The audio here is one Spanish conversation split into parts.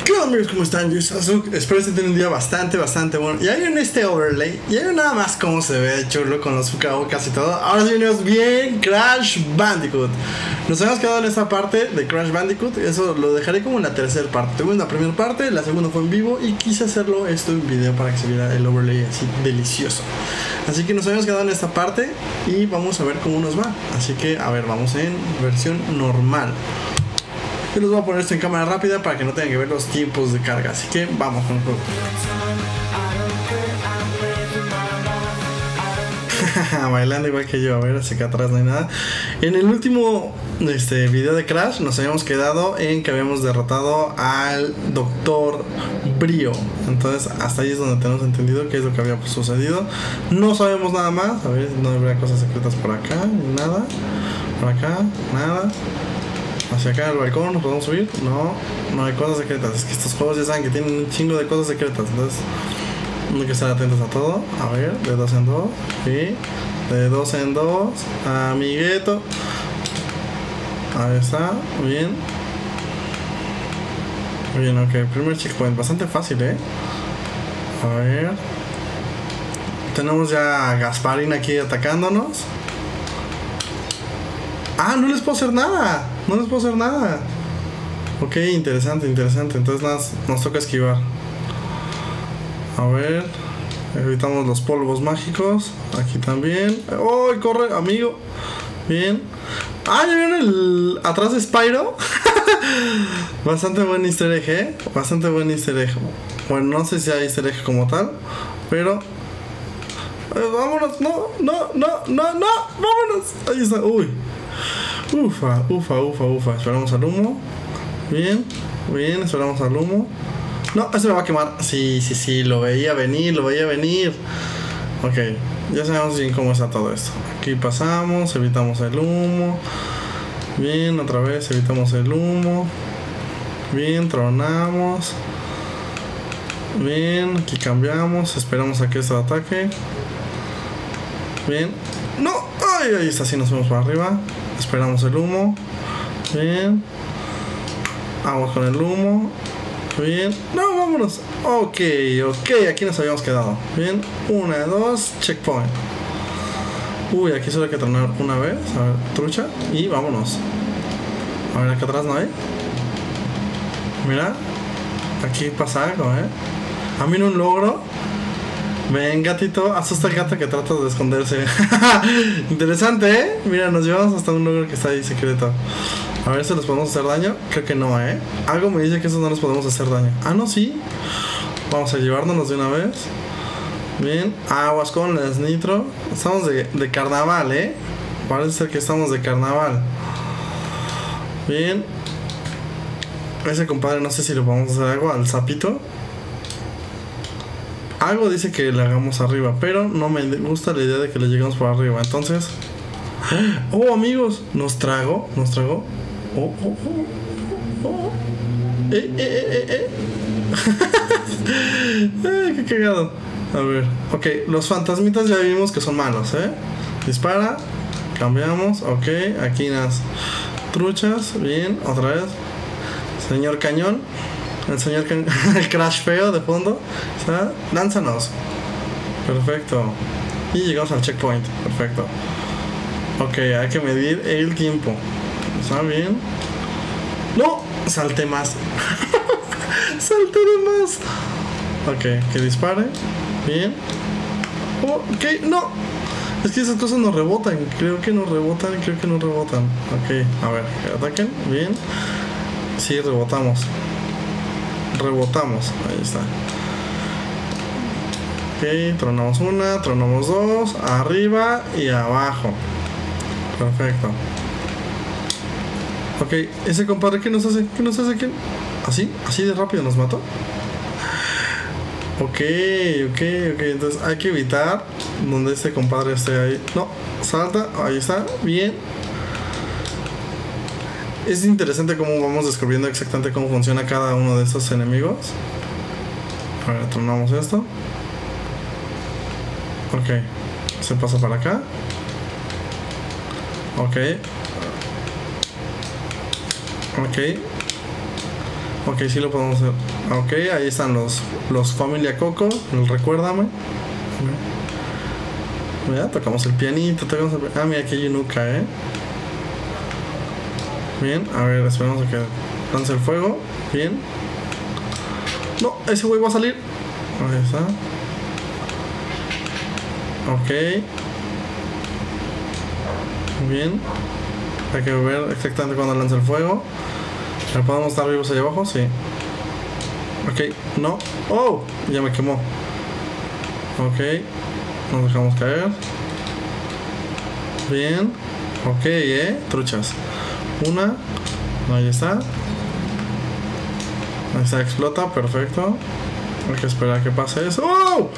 ¿Qué onda, amigos? ¿Cómo están? Yo soy Azuk. Espero que estén un día bastante bueno. Ya vieron este overlay. Ya vieron nada más cómo se ve chulo con los fukaokas y todo. Ahora sí venimos bien Crash Bandicoot. Nos hemos quedado en esta parte de Crash Bandicoot. Eso lo dejaré como en la tercera parte. Tuvimos la primera parte, la segunda fue en vivo. Y quise hacerlo esto en video para que se viera el overlay así delicioso. Así que nos habíamos quedado en esta parte y vamos a ver cómo nos va. Así que, a ver, vamos en versión normal. Yo les voy a poner esto en cámara rápida para que no tengan que ver los tiempos de carga. Así que vamos con el juego. Bailando igual que yo. A ver, hacia acá atrás no hay nada. En el último video de Crash nos habíamos quedado en que habíamos derrotado al Dr. Brio. Entonces hasta ahí es donde tenemos entendido qué es lo que había sucedido. No sabemos nada más. A ver, no habrá cosas secretas por acá. Nada. Por acá, nada. Hacia acá al balcón, ¿nos podemos subir? No, no hay cosas secretas. Es que estos juegos ya saben que tienen un chingo de cosas secretas. Entonces, hay que estar atentos a todo. A ver, de 2 en 2. Sí, de 2 en 2. Amigueto. Ahí está, bien. Bien, ok. Primer checkpoint, bastante fácil, A ver. Tenemos ya a Gasparín aquí atacándonos. Ah, no les puedo hacer nada. No les puedo hacer nada. Ok, interesante. Entonces nada, nos toca esquivar. A ver. Evitamos los polvos mágicos. Aquí también. ¡Oh! Corre, amigo. Bien. Ah, ¿ya vieron el atrás de Spyro? Bastante buen easter egg, Bastante buen easter egg. Bueno, no sé si hay easter egg como tal, pero... vámonos. No. Vámonos. Ahí está. Uy. Ufa. Esperamos al humo. Bien, esperamos al humo. No, ese me va a quemar. Sí, lo veía venir. Ok, ya sabemos bien cómo está todo esto. Aquí pasamos, evitamos el humo. Bien, otra vez evitamos el humo. Bien, tronamos. Bien, aquí cambiamos. Esperamos a que esto ataque. Bien. No, ahí está, así nos vamos para arriba. Esperamos el humo. Bien. Vamos con el humo. Bien. No, vámonos. Ok. Aquí nos habíamos quedado. Bien. 1, 2. Checkpoint. Uy, aquí solo hay que tronar una vez. A ver, trucha. Y vámonos. A ver, acá atrás no hay. Mira. Aquí pasa algo, A mí no un logro. Ven, gatito, asusta al gato que trata de esconderse. Interesante, Mira, nos llevamos hasta un logro que está ahí secreto. A ver si les podemos hacer daño. Creo que no, Algo me dice que esos no les podemos hacer daño. Ah, no, sí. Vamos a llevárnoslos de una vez. Bien, aguas con las nitro. Estamos de carnaval, Parece ser que estamos de carnaval. Bien. Ese compadre no sé si le podemos hacer algo al sapito. Algo dice que le hagamos arriba, pero no me gusta la idea de que le lleguemos por arriba. Entonces... ¡Oh, amigos! Nos trago. ¡Oh! ¡Qué cagado! A ver, ok. Los fantasmitas ya vimos que son malos, Dispara. Cambiamos, ok. Aquí las truchas. Bien, otra vez. Señor Cañón. El Crash feo de fondo. O sea, lánzanos. Perfecto. Y llegamos al checkpoint. Perfecto. Ok, hay que medir el tiempo. ¿Está bien? ¡No! Salté más. Salté de más. Ok, que dispare. Bien. Ok, no. Es que esas cosas nos rebotan. Creo que no rebotan. Ok, a ver, que ataquen. Bien. Sí, rebotamos, ahí está. Ok, tronamos una, tronamos dos, arriba y abajo. Perfecto. Ok, ese compadre, ¿qué nos hace? ¿Así de rápido nos mató? Ok, entonces hay que evitar donde este compadre esté ahí. No, salta, ahí está, bien. Es interesante cómo vamos descubriendo exactamente cómo funciona cada uno de estos enemigos. A ver, tronamos esto. Ok, se pasa para acá. Ok. Ok, sí lo podemos hacer. Ok, ahí están los Familia Coco. Recuérdame. Mira, tocamos el pianito. Ah, mira, aquí hay un Uka, Bien, a ver, esperamos a que lance el fuego. Bien. No, ese güey va a salir. Ahí está. Ok. Bien. Hay que ver exactamente cuando lanza el fuego. ¿Podemos estar vivos allá abajo? Sí. Ok, no. ¡Oh! Ya me quemó. Ok. Nos dejamos caer. Bien. Ok, truchas. Una. Ahí está. Ahí está, explota. Perfecto. Hay que esperar a que pase eso. ¡Oh!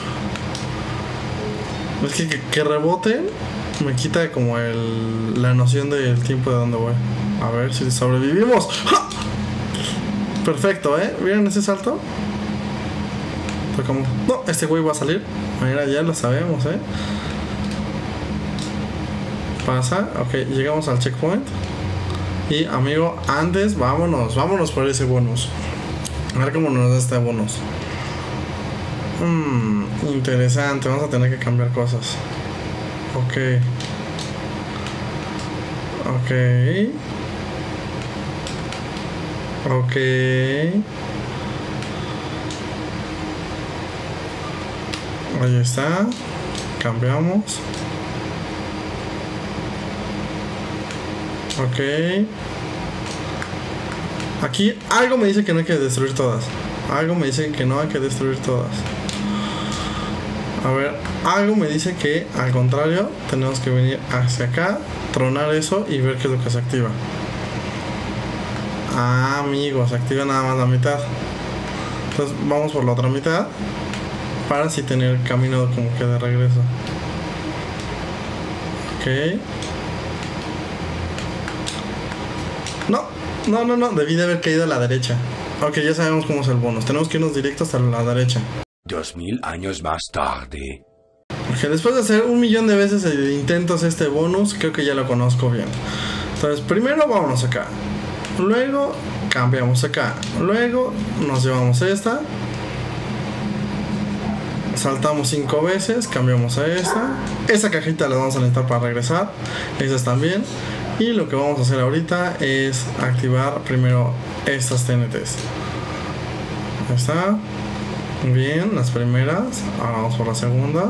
Es que rebote me quita como la noción del tiempo de dónde voy. A ver si sobrevivimos. ¡Ja! Perfecto, ¿Vieron ese salto? Tocamos. No, este güey va a salir. Mira, ya lo sabemos, Pasa, ok, llegamos al checkpoint. Y amigo, antes, vámonos por ese bonus. A ver cómo nos da este bonus. Interesante, vamos a tener que cambiar cosas. Ok. Ahí está. Cambiamos. Ok. Aquí algo me dice que no hay que destruir todas. Algo me dice que no hay que destruir todas. A ver, algo me dice que al contrario tenemos que venir hacia acá, tronar eso y ver qué es lo que se activa. Ah, amigos, se activa nada más la mitad. Entonces vamos por la otra mitad para así tener camino como que de regreso. Ok. No, debí de haber caído a la derecha. Ok, ya sabemos cómo es el bonus. Tenemos que irnos directos a la derecha. 2000 años más tarde. Porque después de hacer 1.000.000 de veces de intentos este bonus, creo que ya lo conozco bien. Entonces, primero vámonos acá. Luego cambiamos acá. Luego nos llevamos esta. Saltamos 5 veces. Cambiamos a esta. Esa cajita la vamos a necesitar para regresar. Esas también. Y lo que vamos a hacer ahorita es activar primero estas TNTs. Ahí está. Bien, las primeras. Ahora vamos por las segundas.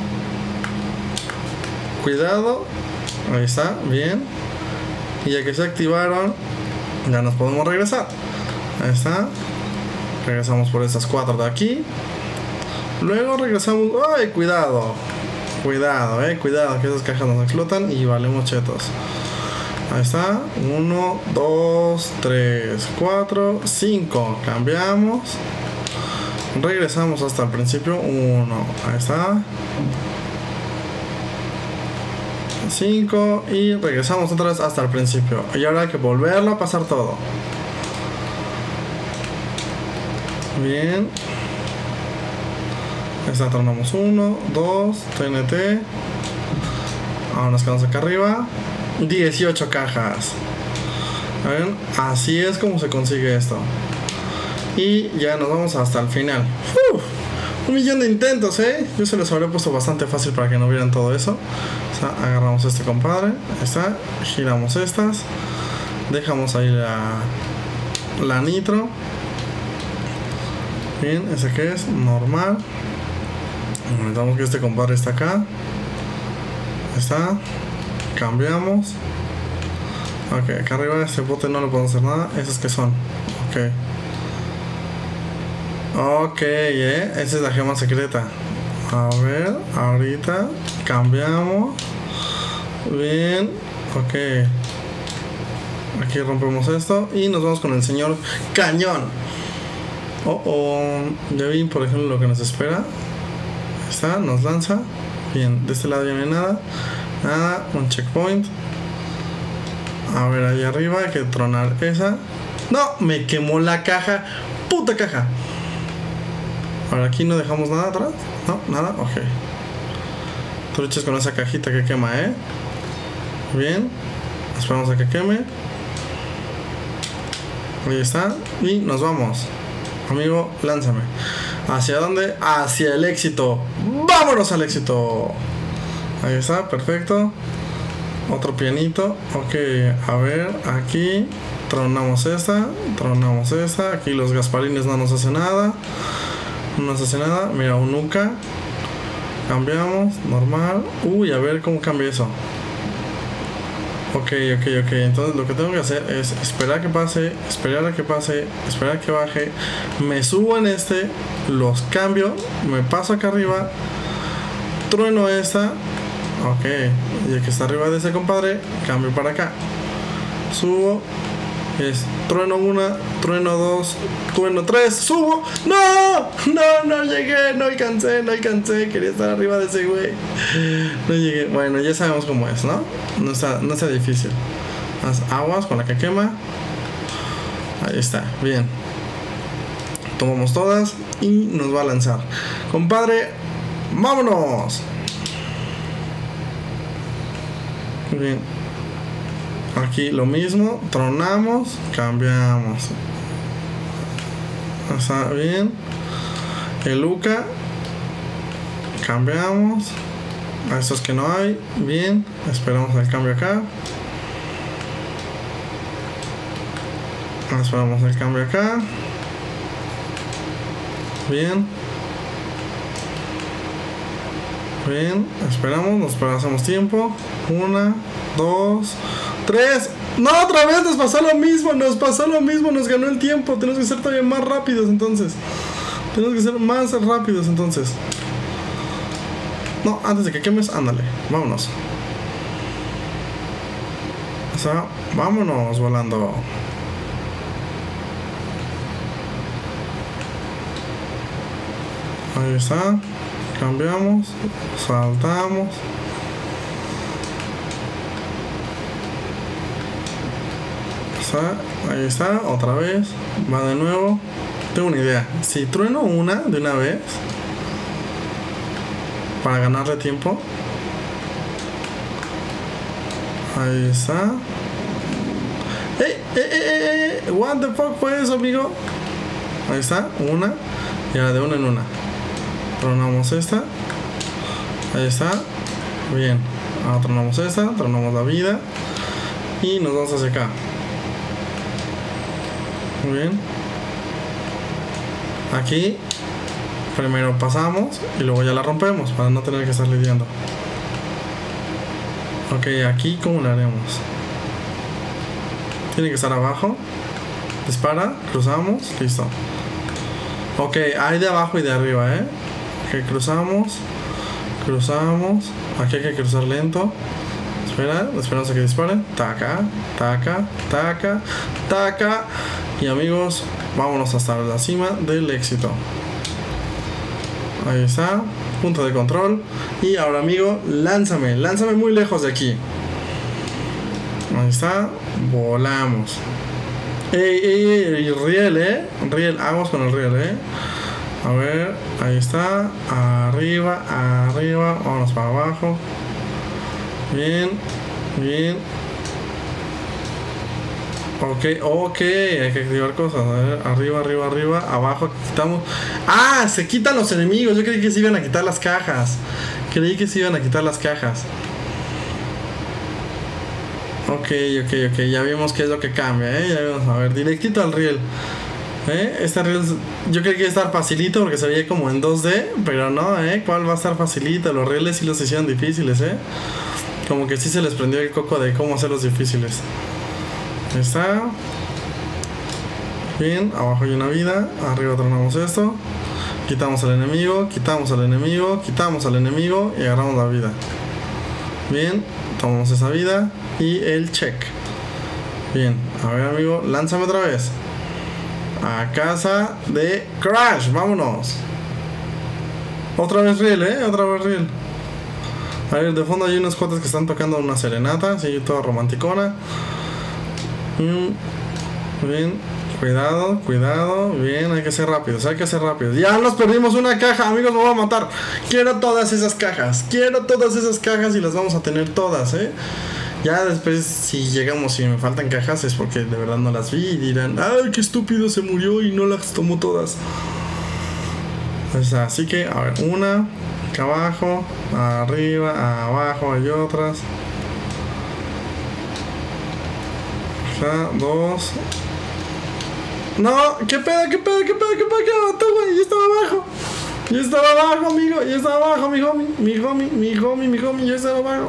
Cuidado. Ahí está, bien. Y ya que se activaron, ya nos podemos regresar. Ahí está. Regresamos por estas 4 de aquí. Luego regresamos. ¡Ay, cuidado! Cuidado, cuidado, que esas cajas nos explotan y valemos chetos. Ahí está. 1, 2, 3, 4, 5. Cambiamos. Regresamos hasta el principio. 1. Ahí está. 5. Y regresamos otra vez hasta el principio. Y ahora hay que volverlo a pasar todo. Bien. Esta tornamos 1, 2, TNT. Ahora nos quedamos acá arriba. 18 cajas. ¿Ven? Así es como se consigue esto. Y ya nos vamos hasta el final. 1.000.000 de intentos, Yo se los habría puesto bastante fácil para que no vieran todo eso. O sea, agarramos este compadre. Ahí está. Giramos estas. Dejamos ahí la nitro. Bien, ¿ese qué es? Normal. Necesitamos que este compadre está acá. Ahí está. Cambiamos. Ok, acá arriba este bote no le podemos hacer nada. ¿Esos que son? Ok, esa es la gema secreta. A ver, ahorita cambiamos. Bien, ok. Aquí rompemos esto y nos vamos con el señor cañón. Ya vi, por ejemplo, lo que nos espera. Ahí está, nos lanza. Bien, de este lado ya no hay nada. Nada, un checkpoint. A ver, ahí arriba hay que tronar esa. No, me quemó la caja. Puta caja. Ahora aquí no dejamos nada atrás. No, nada, ok. Truches con esa cajita que quema, Bien. Esperamos a que queme. Ahí está. Y nos vamos. Amigo, lánzame. ¿Hacia dónde? Hacia el éxito. ¡Vámonos al éxito! Ahí está, perfecto. Otro pianito. Ok, a ver, aquí tronamos esta. Aquí los Gasparines no nos hace nada. No nos hace nada. Mira, un Nuca. Cambiamos, normal. Uy, a ver cómo cambia eso. Ok. Entonces lo que tengo que hacer es esperar que pase, esperar a que pase, esperar a que baje. Me subo en este, los cambio, me paso acá arriba, trueno esta. Ok, y el que está arriba de ese compadre, cambio para acá. Subo, es trueno 1, trueno 2, trueno 3, subo. No llegué, no alcancé, quería estar arriba de ese güey. No llegué. Bueno, ya sabemos cómo es, ¿no? No está difícil. Haz aguas con la que quema. Ahí está, bien. Tomamos todas y nos va a lanzar. Compadre, vámonos. Bien. Aquí lo mismo, tronamos, cambiamos. Está bien. El Luca, cambiamos. A estos que no hay, bien. Esperamos el cambio acá. Esperamos el cambio acá. Bien. Bien, esperamos, nos pasamos tiempo. 1, 2, 3. No, otra vez nos pasó lo mismo, nos ganó el tiempo. Tenemos que ser todavía más rápidos entonces. No, antes de que quemes, ándale, vámonos. O sea, vámonos volando. Ahí está. Cambiamos, saltamos. Ahí está, otra vez. Va de nuevo. Tengo una idea. Si trueno una de una vez para ganarle tiempo. Ahí está. What the fuck fue eso, amigo? Ahí está, una. Y ahora de una en una. Tronamos esta. Ahí está. Bien. Ahora tronamos esta. Tronamos la vida. Y nos vamos hacia acá. Muy bien. Aquí primero pasamos y luego ya la rompemos para no tener que estar lidiando. Ok, aquí ¿cómo lo haremos? Tiene que estar abajo. Dispara, cruzamos, listo. Ok, hay de abajo y de arriba, Ok, cruzamos. Aquí hay que cruzar lento. Esperamos a que dispare. Taca. Y amigos, vámonos hasta la cima del éxito. Ahí está, punto de control. Y ahora, amigo, lánzame muy lejos de aquí. Ahí está, volamos. Riel, riel, aguas con el riel, A ver, ahí está, arriba, vámonos para abajo. Bien. Ok, hay que activar cosas. A ver, arriba, abajo, quitamos. ¡Ah! Se quitan los enemigos. Yo creí que se iban a quitar las cajas. Ok, ya vimos qué es lo que cambia, Ya vimos, a ver, directito al riel. Este riel, yo creí que iba a estar facilito porque se veía como en 2D, pero no, ¿cuál va a estar facilito? Los rieles sí los hicieron difíciles, Como que sí se les prendió el coco de cómo hacerlos difíciles. Ahí está. Bien, abajo hay una vida. Arriba tronamos esto. Quitamos al enemigo y agarramos la vida. Bien, tomamos esa vida y el check. Bien, a ver, amigo, lánzame otra vez. A casa de Crash, vámonos. Otra vez riel, A ver, de fondo hay unos cuates que están tocando una serenata, así toda romanticona. Bien, cuidado, bien, hay que ser rápidos, Ya nos perdimos una caja, amigos, me voy a matar. Quiero todas esas cajas y las vamos a tener todas, Ya después, si llegamos y me faltan cajas, es porque de verdad no las vi y dirán, ¡ay, qué estúpido, se murió y no las tomó todas! O sea, así que, a ver, una, acá abajo, arriba, abajo hay otras. Acá, dos. No, ¿qué pedo? ¿Qué mató, güey? Yo estaba abajo, amigo. Yo estaba abajo, mi homie. Yo estaba abajo.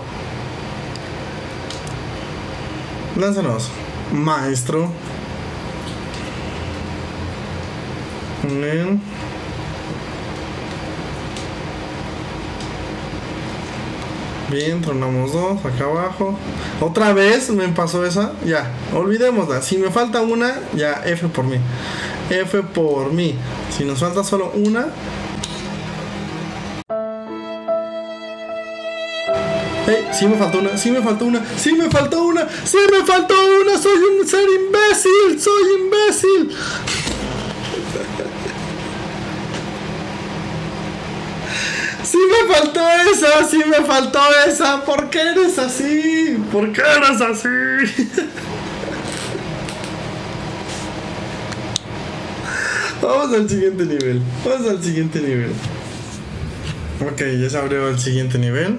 Lánzanos, maestro. Bien. Bien, tronamos dos, acá abajo. Otra vez me pasó esa. Ya, olvidémosla. Si me falta una, ya, F por mí. F por mí. Si nos falta solo una. Hey, sí me faltó una. Soy un ser imbécil. Sí me faltó esa. ¿Por qué eres así? Vamos al siguiente nivel. Ok, ya se abrió el siguiente nivel.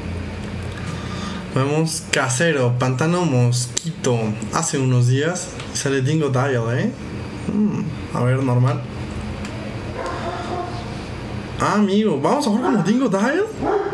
Vemos Casero, Pantano Mosquito. Hace unos días sale Dingo Dial, a ver, normal. Ah, amigo, ¿vamos a jugar como Dingo Dial?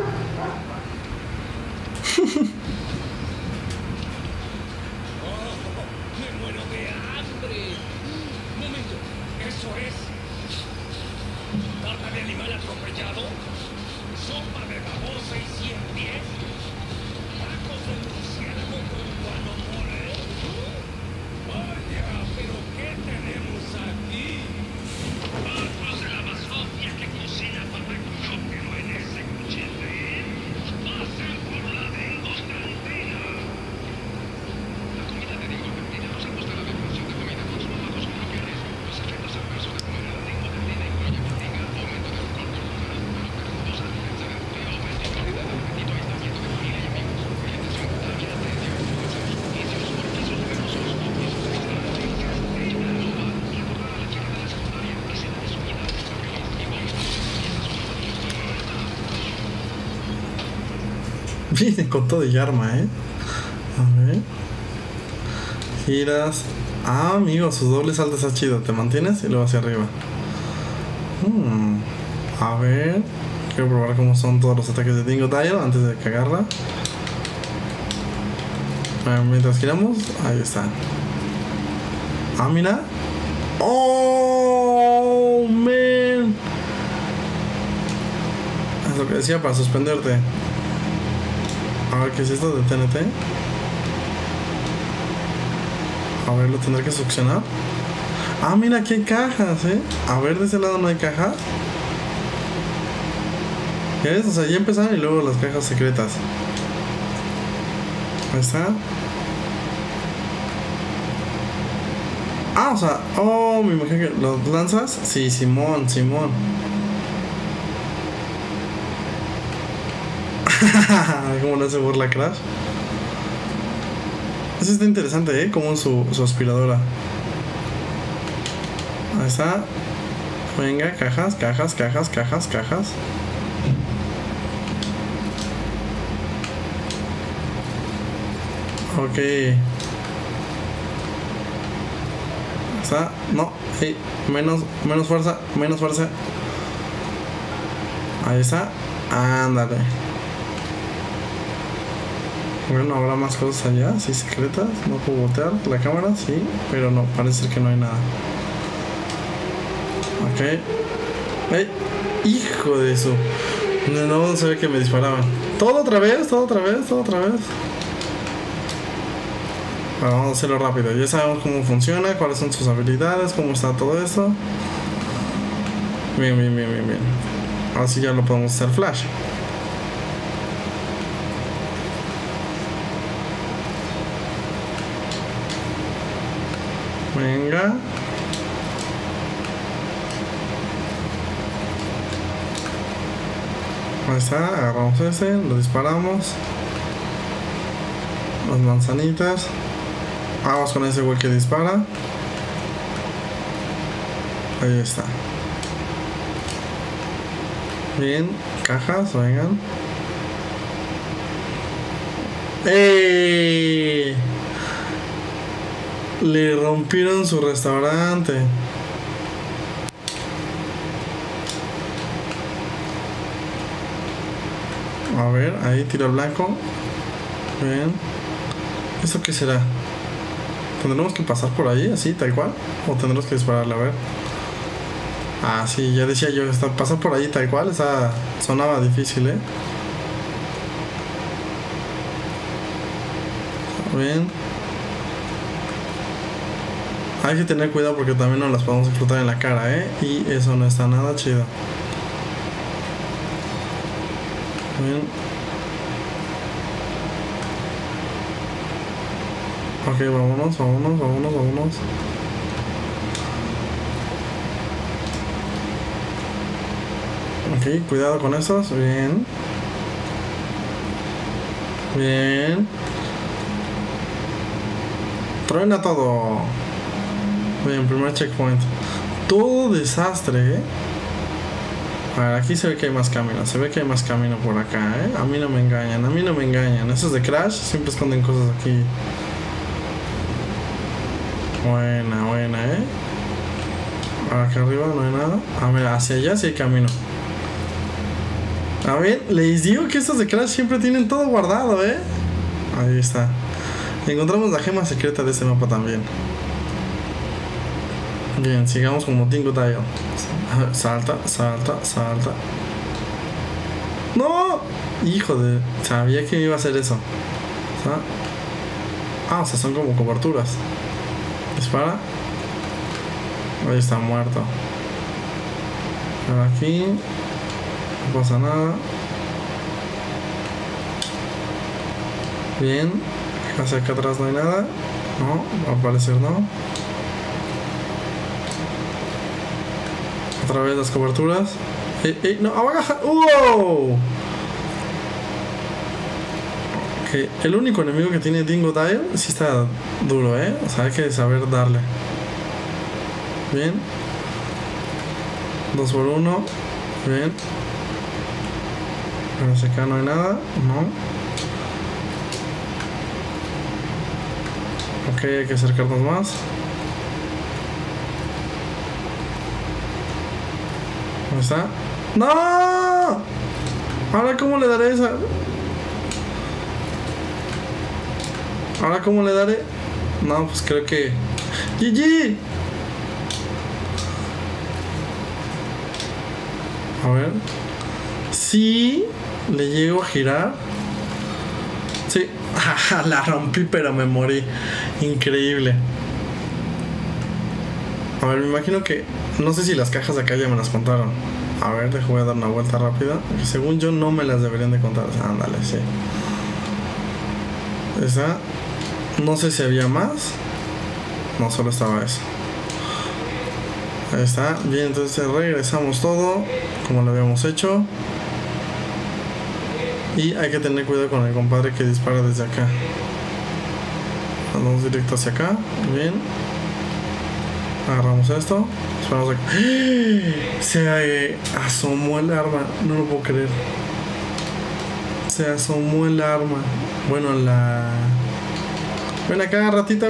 Me muero de hambre. Momento, ¿eso es? ¿Tarta de animal atropellado? ¿Sopa de babosa y 100 pies? ¿Tacos de murciélago con guacamole? Vaya, pero ¿qué tenemos aquí? ¡Otros de la basofia que cocina Papacucho, pero en ese cuchete! ¡Pasen por la Dingo Cantina! La comida de Dingo Cantina nos ha mostrado la función de comida consumada con su propio riesgo. Los efectos adversos de comer en la Dingo Cantina incluyen fatiga, aumento del control corporal, dolor perjudosa, defensa del frío, aumento y pérdida de apetito, aislamiento de familia y amigos, orientación cutánea, tensión, fuerza en los orificios venosos, oficios externos, hecho de la lupa, recordar a la chica de la secundaria, escena de su vida, escorpión y vómitos, empieza su nuevo justo no está. Viene con todo y arma, A ver. Giras. Ah, amigo, su doble salto está chido. Te mantienes y luego hacia arriba. A ver. Quiero probar cómo son todos los ataques de Dingo Dial antes de cagarla. A ver, mientras giramos, ahí está. Ah, mira. Oh, man. Es lo que decía para suspenderte. A ver, ¿qué es esto de TNT? A ver, lo tendré que succionar. Ah, mira, aquí hay cajas, A ver, de ese lado no hay cajas. ¿Ves? O sea, ya empezaron y luego las cajas secretas. Ahí está. Ah, o sea, me imagino que los lanzas. Sí, Simón. ¿Cómo no se burla Crash? Eso está interesante, como su aspiradora. Ahí está. Venga, cajas. Ok. Está. No, sí. Menos fuerza. Ahí está. Ándale. Bueno, habrá más cosas allá, sí, secretas. No puedo voltear la cámara, sí, pero no, parece que no hay nada. Ok. ¡Ey! ¡Hijo de eso! No se ve que me disparaban. Todo otra vez. Bueno, vamos a hacerlo rápido. Ya sabemos cómo funciona, cuáles son sus habilidades, cómo está todo esto. Bien. Ahora sí ya lo podemos hacer flash. Venga. Ahí está, agarramos ese, lo disparamos. Las manzanitas. Vamos con ese güey que dispara. Ahí está. Bien, cajas, vengan. ¡Ey! Le rompieron su restaurante. A ver, ahí tiro blanco. Bien. ¿Esto qué será? ¿Tendremos que pasar por ahí así, tal cual? ¿O tendremos que dispararle? A ver. Ah, sí, ya decía yo, pasar por ahí tal cual, esa sonaba difícil, ¿eh? Bien. Hay que tener cuidado porque también nos las podemos explotar en la cara, ¿eh? Y eso no está nada chido. Bien. Ok, vámonos. Ok, cuidado con esos. Bien. Bien. Truena todo. Bien, primer checkpoint. Todo desastre, ¿eh? A ver, aquí se ve que hay más camino. Se ve que hay más camino por acá, ¿eh? A mí no me engañan. Esos de Crash siempre esconden cosas aquí. Buena, ¿eh? Acá arriba no hay nada. A ver, hacia allá sí hay camino. A ver, les digo que estos de Crash siempre tienen todo guardado, ¿eh? Ahí está. Encontramos la gema secreta de este mapa también. Bien, sigamos como Dingo Dial. Salta. ¡No! Hijo de... Sabía que iba a hacer eso. O sea, son como coberturas. Dispara. Ahí está, muerto. Por aquí. No pasa nada. Bien. Hacia acá atrás no hay nada. No, al parecer no. Otra vez las coberturas. No, abajo. ¡Wow! Ok, el único enemigo que tiene Dingo Dial sí está duro, ¿eh? O sea, hay que saber darle. Bien. 2 por 1. Bien. Pero hacia acá no hay nada. No. Ok, hay que acercarnos más. ¿Dónde está? ¡No! ¿Ahora cómo le daré esa? ¿Ahora cómo le daré? No, pues creo que... ¡GG! A ver. Sí, le llego a girar. Sí. La rompí, pero me morí. Increíble. A ver, me imagino que... No sé si las cajas de acá ya me las contaron. A ver, voy a dar una vuelta rápida. Que según yo no me las deberían de contar. Ándale, sí. Esa... No sé si había más. No, solo estaba eso. Ahí está. Bien, entonces regresamos todo como lo habíamos hecho. Y hay que tener cuidado con el compadre que dispara desde acá. Vamos directo hacia acá. Bien. Agarramos esto. Esperamos acá. Se asomó el arma. No lo puedo creer. Se asomó el arma. Bueno, la... Ven acá, ratita.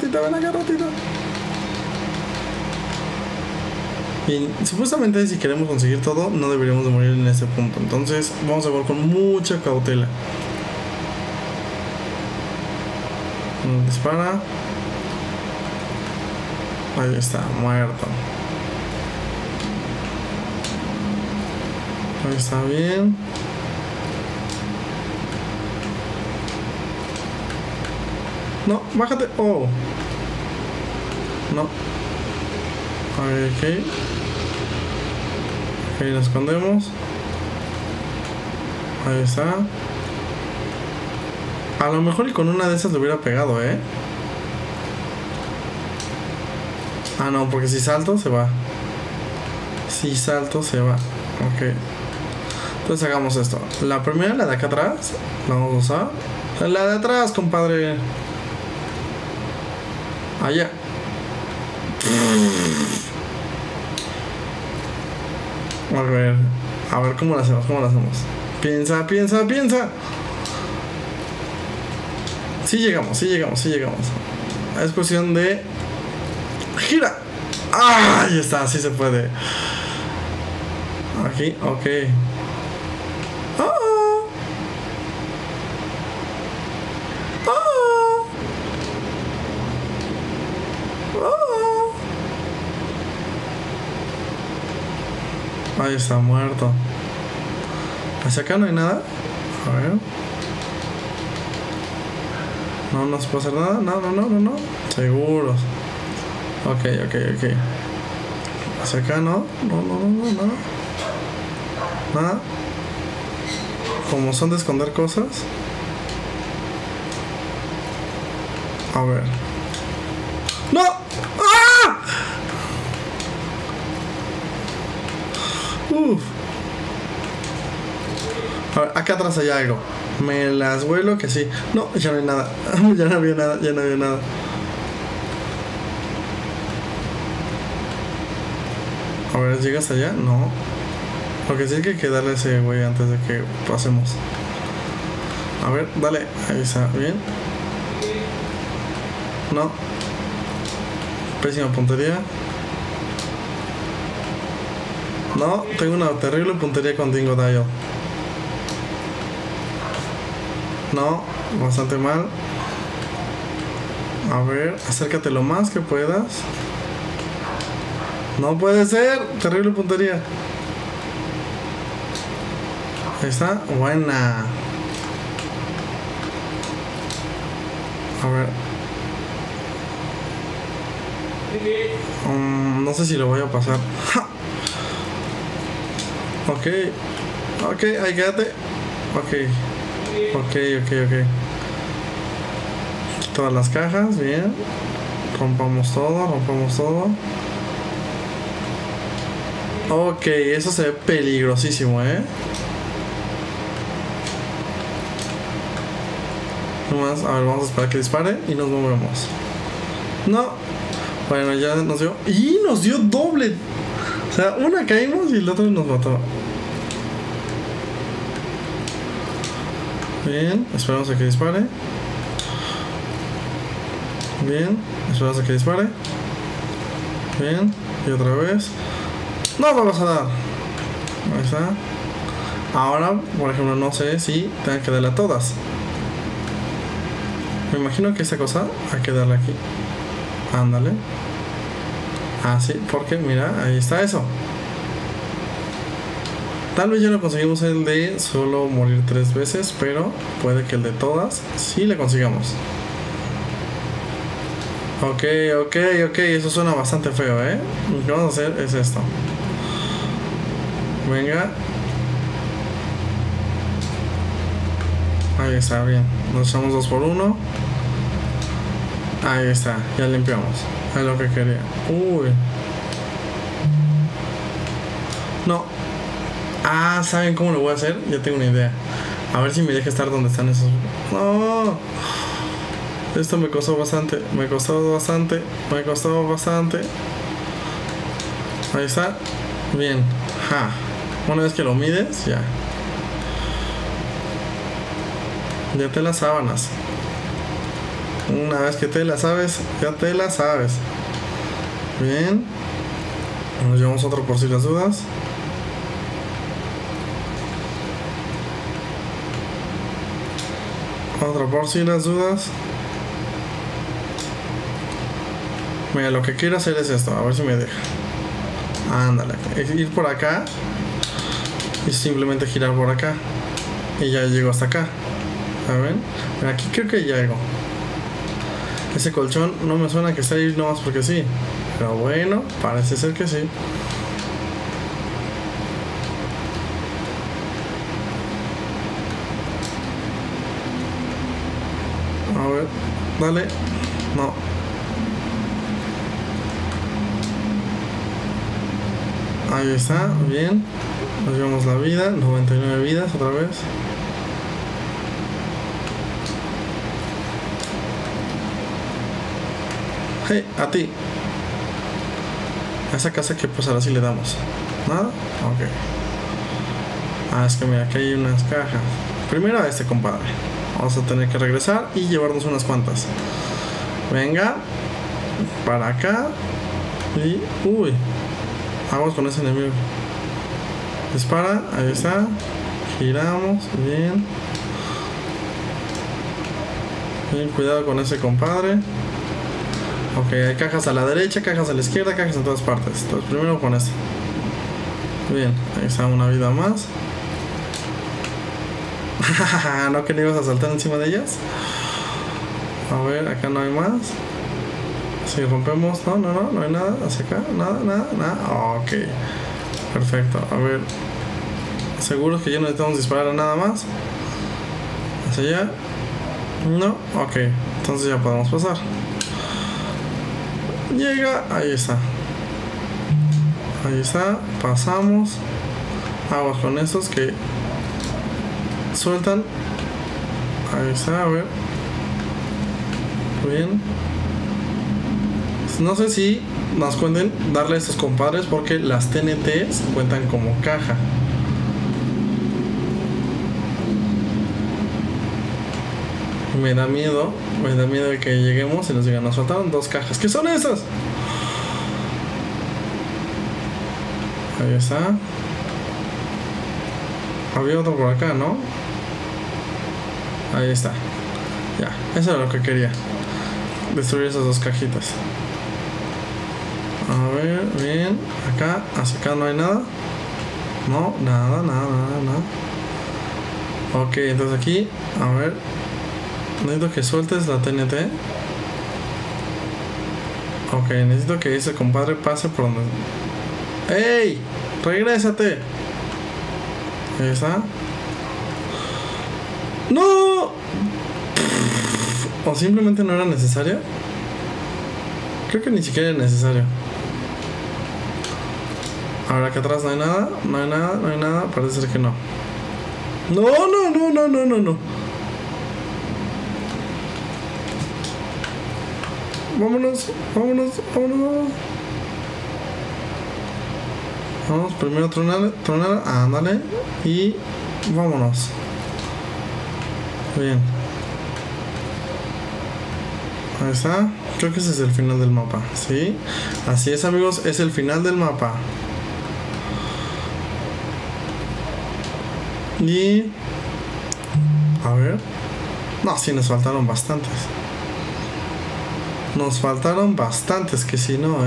Y supuestamente si queremos conseguir todo, no deberíamos de morir en este punto. Entonces vamos a jugar con mucha cautela. Dispara. Ahí está, muerto. Ahí está, bien. No, bájate. Oh. No. Ok. Ok, nos escondemos. Ahí está. A lo mejor y con una de esas le hubiera pegado, ¿eh? Ah, no, porque si salto se va. Si salto se va. Ok. Entonces hagamos esto. La primera, la de acá atrás, la vamos a usar. La de atrás, compadre. Allá. A ver cómo lo hacemos, Piensa. Sí llegamos. Es cuestión de... ¡Gira! ¡Ah! Ahí está, sí se puede. Aquí, ok. Ahí está, muerto. Hacia acá no hay nada. A ver. No se puede hacer nada. No. Seguros. Ok. Hacia acá no. No. Nada. Como son de esconder cosas. A ver. ¡No! ¡Ah! Uf. A ver, acá atrás hay algo. Me las vuelo que sí. No, ya no hay nada. Ya no había nada. A ver, ¿llegas allá? No. Porque sí hay que darle a ese güey antes de que pasemos. A ver, dale. Ahí está, bien. No. Pésima puntería. No, tengo una terrible puntería con Dingo Dial. No, bastante mal. A ver, acércate lo más que puedas. No puede ser, terrible puntería. Ahí está, buena. A ver. No sé si lo voy a pasar. Ok, ahí quédate. Ok. Todas las cajas, bien. Rompamos todo. Ok, eso se ve peligrosísimo, Nomás, a ver, vamos a esperar que dispare y nos movemos. No. Bueno, ya nos dio. ¡Y nos dio doble! O sea, una caímos y el otro nos mató. Bien, esperamos a que dispare. Bien, esperamos a que dispare. Bien, y otra vez. ¡No vamos a dar! Ahí está. Ahora, por ejemplo, no sé si tengan que darle a todas. Me imagino que esta cosa hay que darle aquí. Ándale. Ah, sí, porque mira, ahí está eso. Tal vez ya lo conseguimos el de solo morir 3 veces, pero puede que el de todas sí le consigamos. Ok, eso suena bastante feo, Lo que vamos a hacer es esto. Venga. Ahí está, bien. Nos echamos 2 por 1. Ahí está, ya limpiamos. Es lo que quería. Uy. No. Ah, ¿saben cómo lo voy a hacer? Ya tengo una idea. A ver si me deja estar donde están esos. No. Esto me costó bastante. Ahí está. Bien. Ja. Una vez que lo mides, ya. Ya te las sábanas. Una vez que te la sabes, ya te la sabes. Bien. Nos llevamos otro por si las dudas. Otro por si las dudas. Mira, lo que quiero hacer es esto. A ver si me deja. Ándale. Ir por acá. Y simplemente girar por acá. Y ya llego hasta acá. A ver. Mira, aquí creo que llego. Ese colchón no me suena que está ahí nomás porque sí. Pero bueno, parece ser que sí. A ver, dale. No. Ahí está, bien. Nos llevamos la vida, 99 vidas otra vez. Hey, a ti. A esa casa que pues ahora sí le damos. ¿Nada? Ok. Ah, es que mira, aquí hay unas cajas. Primero a este compadre. Vamos a tener que regresar y llevarnos unas cuantas. Venga. Para acá. Y... uy. Vamos con ese enemigo. Dispara. Ahí está. Giramos. Bien. Bien, cuidado con ese compadre. Ok, hay cajas a la derecha, cajas a la izquierda, cajas en todas partes. Entonces primero con este. Bien, ahí está una vida más. ¿No que le ibas a saltar encima de ellas? A ver, acá no hay más. Si rompemos, no hay nada. Hacia acá, nada. Ok, perfecto. A ver, ¿seguros que ya no necesitamos disparar a nada más? Hacia allá. No, ok, entonces ya podemos pasar. Llega, ahí está. Ahí está, pasamos. Aguas con estos que sueltan. Ahí está, a ver. Bien. No sé si nos cuenten darle a estos compadres porque las TNTs cuentan como caja. Me da miedo de que lleguemos y nos digan, nos faltaron 2 cajas. ¿Qué son esas? Ahí está. Había otro por acá, ¿no? Ahí está. Ya, eso era lo que quería. Destruir esas 2 cajitas. A ver, bien. Acá, hacia acá no hay nada. No, nada. Ok, entonces aquí, a ver. Necesito que sueltes la TNT. Ok, necesito que ese compadre pase por donde... ¡Ey! ¡Regrésate! Ahí está. ¡No! ¿O simplemente no era necesario? Creo que ni siquiera era necesario. Ahora acá atrás no hay nada. Parece ser que no. No. Vámonos. Vamos, primero tronar, ándale. Y vámonos. Bien. Ahí está. Creo que ese es el final del mapa. ¿Sí? Así es, amigos, es el final del mapa. Y... a ver. No, sí, nos faltaron bastantes. Que si no,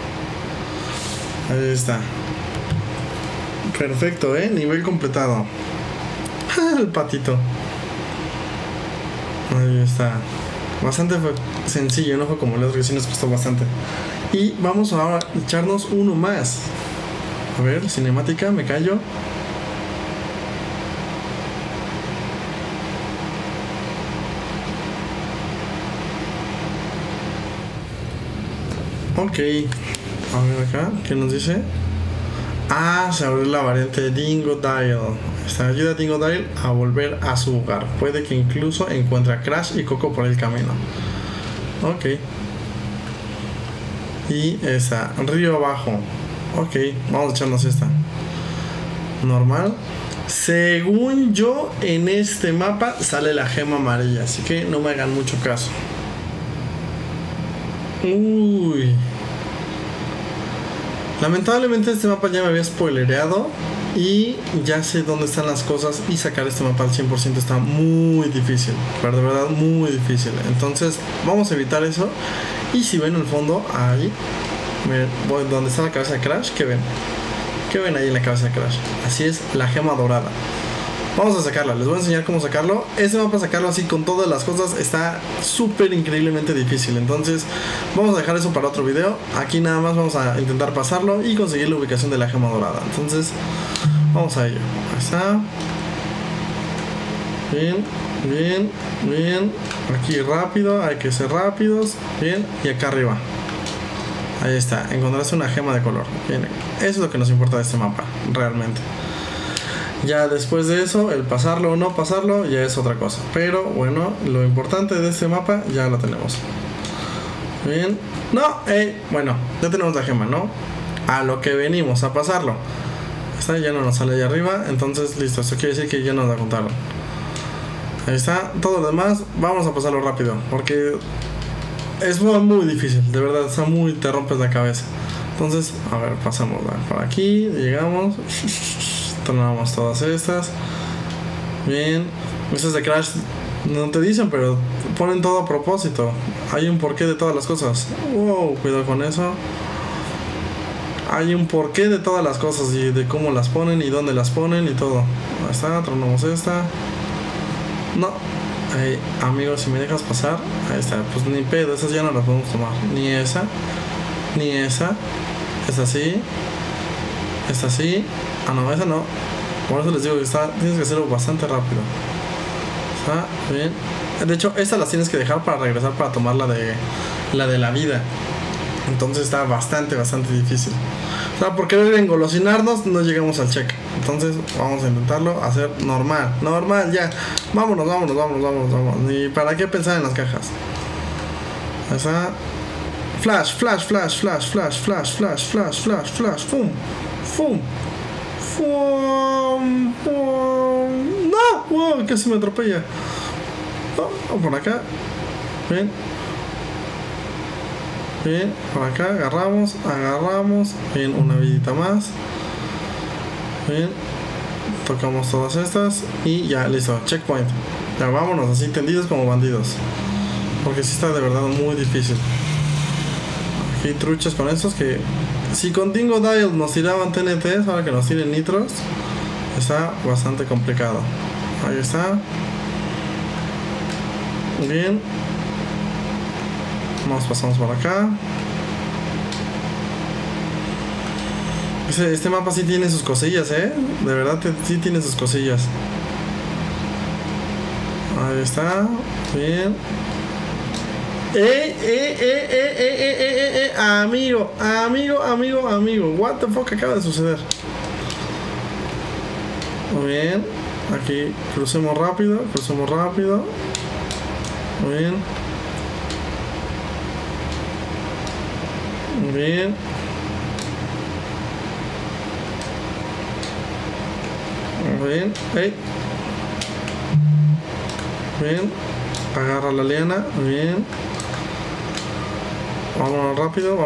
ahí está. Perfecto, nivel completado. El patito. Ahí está. Bastante sencillo, no fue como el otro que sí nos costó bastante. Y vamos ahora a echarnos uno más. A ver, cinemática, me callo. Ok, a ver acá, ¿qué nos dice? Ah, se abrió la variante de Dingodile. Esta ayuda a Dingodile a volver a su hogar. Puede que incluso encuentre a Crash y Coco por el camino. Ok. Y esa, río abajo. Ok, vamos a echarnos esta. Normal. Según yo, en este mapa sale la gema amarilla, así que no me hagan mucho caso. Uy. Lamentablemente este mapa ya me había spoilereado y ya sé dónde están las cosas y sacar este mapa al 100% está muy difícil, pero de verdad muy difícil. Entonces vamos a evitar eso. Y si ven el fondo, ahí, donde está la cabeza de Crash, ¿qué ven? ¿Qué ven ahí en la cabeza de Crash? Así es, la gema dorada. Vamos a sacarla, les voy a enseñar cómo sacarlo. Este mapa, sacarlo así con todas las cosas, está súper increíblemente difícil. Entonces vamos a dejar eso para otro video. Aquí nada más vamos a intentar pasarlo y conseguir la ubicación de la gema dorada. Entonces vamos a ello. Ahí está. Bien. Aquí rápido, hay que ser rápidos. Bien, y acá arriba. Ahí está, encontraste una gema de color. Bien, eso es lo que nos importa de este mapa, realmente. Ya después de eso, el pasarlo o no pasarlo ya es otra cosa. Pero bueno, lo importante de este mapa ya lo tenemos. Bien. No, bueno, ya tenemos la gema, ¿no? A lo que venimos, a pasarlo. Esta ya no nos sale allá arriba. Entonces, listo, esto quiere decir que ya nos la contaron. Ahí está, todo lo demás, vamos a pasarlo rápido. Porque es muy difícil, de verdad, está muy, te rompes la cabeza. Entonces, a ver, pasamos por aquí, llegamos. Tornamos todas estas. Bien. Estas de Crash no te dicen, pero ponen todo a propósito. Hay un porqué de todas las cosas. Wow, cuidado con eso. Hay un porqué de todas las cosas y de cómo las ponen y dónde las ponen y todo. Ahí está, tronamos esta. No. Amigos, si me dejas pasar. Ahí está, pues ni pedo, esas ya no las podemos tomar. Ni esa. Ni esa. Esta sí. Esta sí. Ah, no, esa no. Por eso les digo que tienes que hacerlo bastante rápido. Está bien. De hecho, estas las tienes que dejar para regresar para tomar la de la vida. Entonces está bastante difícil. O sea, por querer engolosinarnos no llegamos al check. Entonces vamos a intentarlo hacer normal. Normal, ya. Vámonos. Ni para qué pensar en las cajas. Esa. Flash. Fum. No, wow, casi me atropella. Por acá. Bien. Bien, por acá agarramos. Bien, una vidita más. Bien. Tocamos todas estas. Y ya, listo, checkpoint. Ya vámonos así tendidos como bandidos. Porque sí está de verdad muy difícil. Aquí truchas con estos que... Si con Dingo Dial nos tiraban TNTs, ahora que nos tiren nitros, está bastante complicado. Ahí está. Bien. Nos pasamos por acá. Este mapa sí tiene sus cosillas, de verdad sí tiene sus cosillas. Ahí está. Bien. Amigo. What the fuck acaba de suceder? Muy bien. Aquí crucemos rápido. Muy bien. Bien. Bien. Bien. Agarra la liana. Bien. Vámonos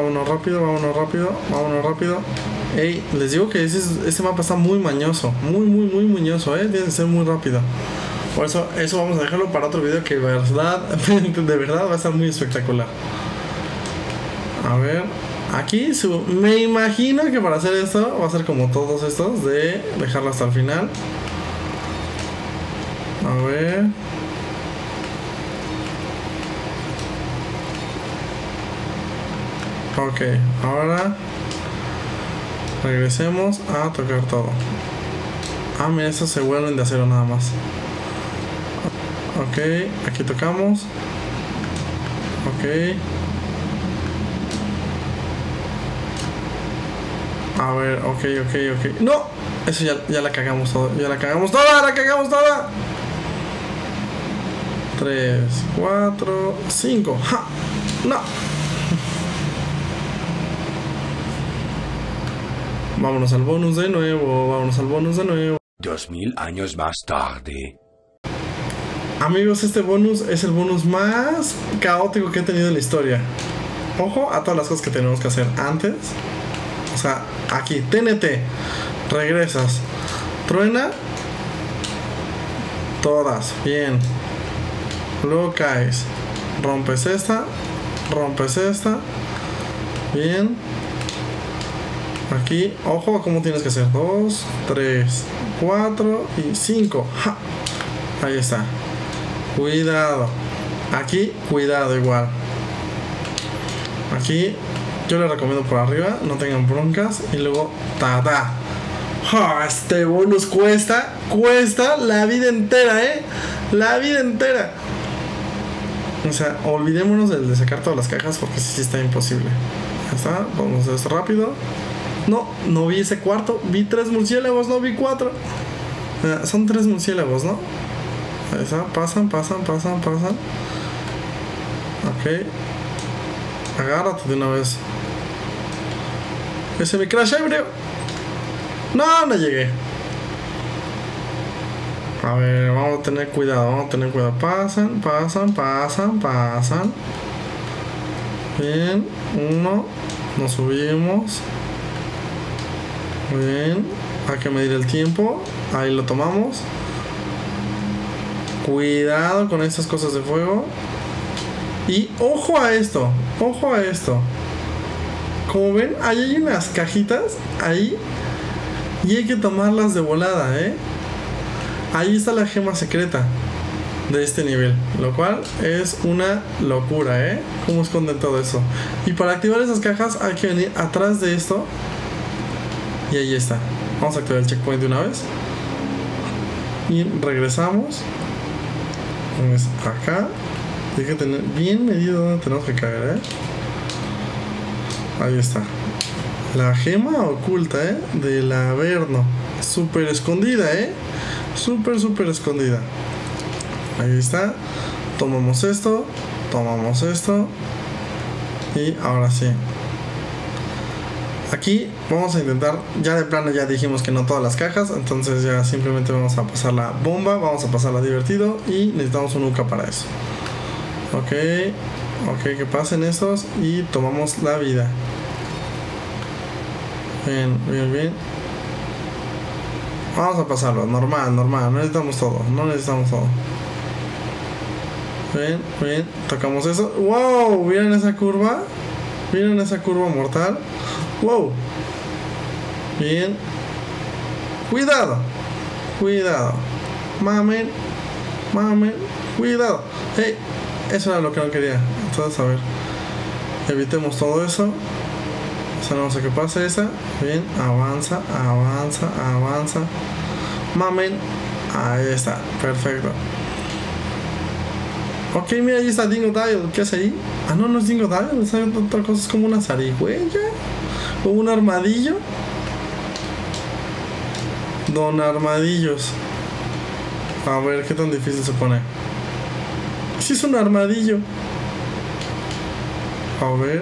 rápido. Les digo que este mapa está muy mañoso. Muy mañoso, tiene que ser muy rápido. Por eso vamos a dejarlo para otro video que de verdad va a estar muy espectacular. A ver, aquí me imagino que para hacer esto va a ser como todos estos, de dejarlo hasta el final. A ver. Ok, ahora regresemos a tocar todo. Ah, mira, estos se vuelven de acero nada más. Ok, aquí tocamos. Ok. A ver, ok. ¡No! Eso ya la cagamos todo. ¡La cagamos toda! 3, 4, 5. ¡Ja! ¡No! Vámonos al bonus de nuevo. 2000 años más tarde. Amigos, este bonus es el bonus más caótico que he tenido en la historia. Ojo a todas las cosas que tenemos que hacer antes. O sea, aquí, TNT. Regresas. Truena. Todas. Bien. Luego caes. Rompes esta. Bien. Aquí, ojo a cómo tienes que hacer. 2, 3, 4 y 5. ¡Ja! Ahí está. Cuidado. Aquí, cuidado igual. Aquí, yo les recomiendo por arriba. No tengan broncas. Y luego, ¡ta! ¡Ja! Este bonus cuesta la vida entera, La vida entera. O sea, olvidémonos de sacar todas las cajas porque sí está imposible. Ya está. Vamos a hacer esto rápido. No vi ese cuarto. Vi 3 murciélagos, no vi 4. Son 3 murciélagos, ¿no? Ahí está, pasan. Ok. Agárrate de una vez. Ese me crash ebrio. No, no llegué. A ver, vamos a tener cuidado, vamos a tener cuidado. Pasan, pasan, pasan, pasan. Bien, uno. Nos subimos. Bien, hay que medir el tiempo. Ahí lo tomamos. Cuidado con estas cosas de fuego. Y ojo a esto. Ojo a esto. Como ven, ahí hay unas cajitas. Ahí. Y hay que tomarlas de volada, Ahí está la gema secreta de este nivel, lo cual es una locura, Cómo esconden todo eso. Y para activar esas cajas hay que venir atrás de esto. Y ahí está. Vamos a activar el checkpoint de una vez. Y regresamos. Pues acá. Hay que tener bien medido dónde tenemos que caer, Ahí está. La gema oculta, del Averno. Súper escondida, Súper, súper escondida. Ahí está. Tomamos esto. Tomamos esto. Y ahora sí. Aquí vamos a intentar. Ya de plano ya dijimos que no todas las cajas. Entonces ya simplemente vamos a pasar la bomba. Vamos a pasarla divertido. Y necesitamos un Uka para eso. Ok. Ok, que pasen estos. Y tomamos la vida. Bien, bien, bien. Vamos a pasarlo, normal, normal. No necesitamos todo, no necesitamos todo. Bien, bien. Tocamos eso. ¡Wow! ¿Vieron esa curva? ¿Vieron esa curva mortal? ¡Wow! Bien. Cuidado. Cuidado. Mamen. Mamen. Cuidado. ¡Hey! Eso era lo que no quería. Entonces, a ver. Evitemos todo eso. No sé qué pasa esa. Bien, avanza, avanza, avanza. Mamen. Ahí está, perfecto. Ok, mira, ahí está Dingo Dial. ¿Qué hace ahí? Ah, no, no es Dingo Dial. Es otra cosa, es como una zarigüeya. O un armadillo. Don Armadillos. A ver, qué tan difícil se pone. Sí, es un armadillo. A ver.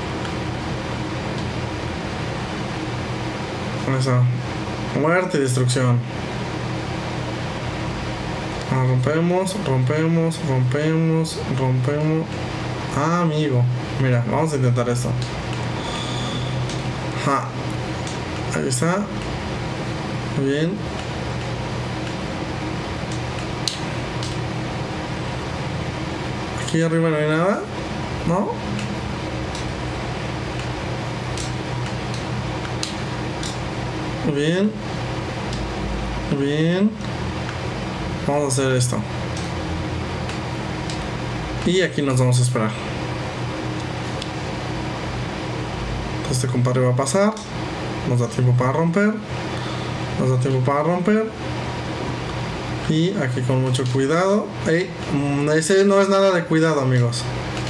Eso. Muerte y destrucción. Rompemos, rompemos, rompemos, rompemos. Ah, amigo. Mira, vamos a intentar esto. Ja. Ahí está. Bien. Aquí arriba no hay nada. ¿No? Bien. Bien. Vamos a hacer esto. Y aquí nos vamos a esperar. Este compadre va a pasar. Nos da tiempo para romper. Nos da tiempo para romper. Y aquí con mucho cuidado. Ese no es nada de cuidado, amigos.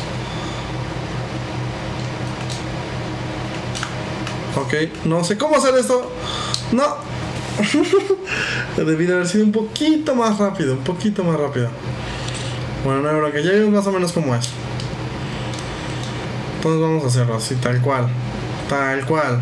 Ok, no sé cómo hacer esto. No. Debí de haber sido un poquito más rápido. Un poquito más rápido. Bueno, no, lo que ya vimos más o menos como es. Entonces vamos a hacerlo así, tal cual. Tal cual.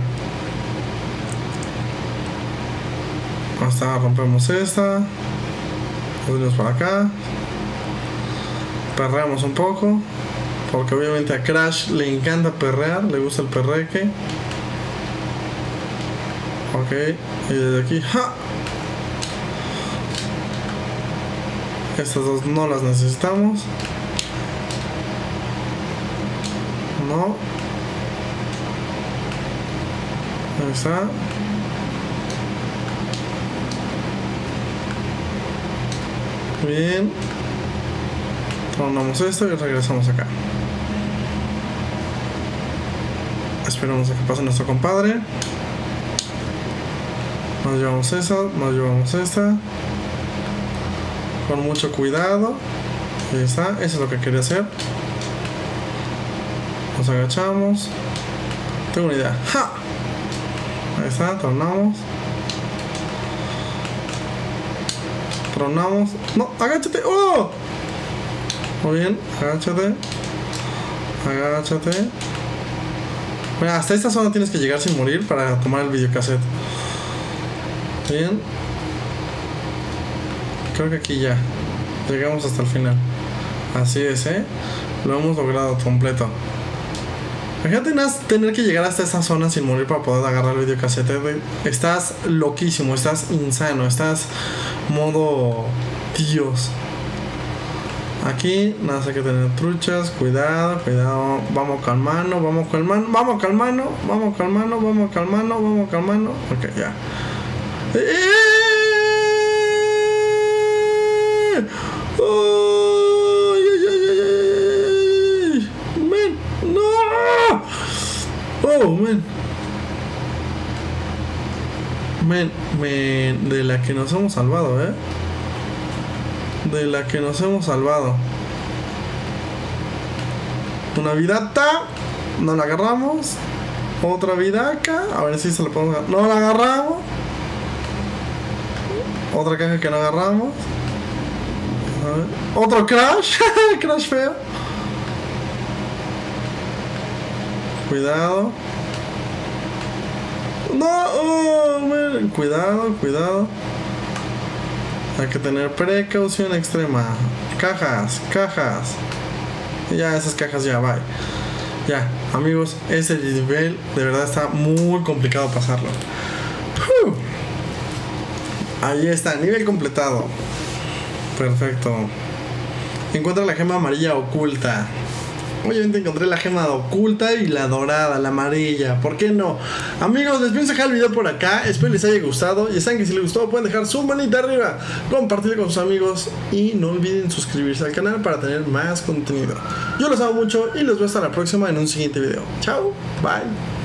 Hasta rompemos esta. Nos para acá. Perreamos un poco. Porque obviamente a Crash le encanta perrear. Le gusta el perreque. Ok, y desde aquí, ¡ja! Estas dos no las necesitamos. No. Ahí está. Bien. Tronamos esto y regresamos acá. Esperamos a que pase nuestro compadre. Nos llevamos esa, nos llevamos esta. Con mucho cuidado. Ahí está, eso es lo que quería hacer. Nos agachamos. Tengo una idea. ¡Ja! Ahí está, tronamos. Tronamos. No, agáchate. ¡Oh! Muy bien, agáchate. Agáchate. Bueno, hasta esta zona tienes que llegar sin morir para tomar el videocassette. Bien. Creo que aquí ya llegamos hasta el final. Así es, lo hemos logrado completo. Imagínate tener que llegar hasta esa zona sin morir para poder agarrar el videocassette. Estás loquísimo, estás insano, estás modo Dios. Aquí nada más hay que tener truchas, cuidado, cuidado. Vamos calmando, vamos calmando, vamos calmando, vamos calmando, vamos calmando, vamos calmando. Ok, ya. Man, no. Oh, man. Man, de la que nos hemos salvado, de la que nos hemos salvado. Una vidata, no la agarramos. Otra vidaca, a ver si se la podemos agarrar. No la agarramos. Otra caja que no agarramos. A ver. Otro crash. Crash feo. Cuidado. No, oh, man. Cuidado, cuidado. Hay que tener precaución extrema. Cajas, cajas. Ya, esas cajas ya, bye. Ya, amigos, ese nivel de verdad está muy complicado pasarlo. Ahí está, nivel completado. Perfecto. Encuentra la gema amarilla oculta. Obviamente encontré la gema oculta y la dorada, la amarilla. ¿Por qué no? Amigos, les pienso dejar el video por acá. Espero les haya gustado. Ya saben que si les gustó pueden dejar su manita arriba, compartirlo con sus amigos y no olviden suscribirse al canal para tener más contenido. Yo los amo mucho y los veo hasta la próxima en un siguiente video. Chao, bye.